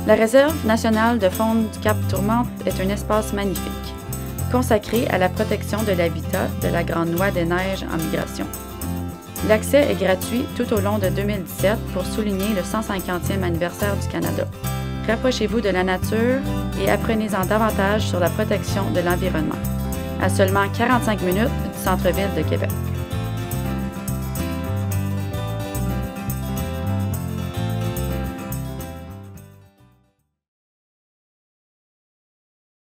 La réserve nationale de faune du Cap Tourmente est un espace magnifique, consacré à la protection de l'habitat de la grande noix des neiges en migration. L'accès est gratuit tout au long de 2017 pour souligner le 150e anniversaire du Canada. Rapprochez-vous de la nature et apprenez-en davantage sur la protection de l'environnement, à seulement 45 minutes du centre-ville de Québec.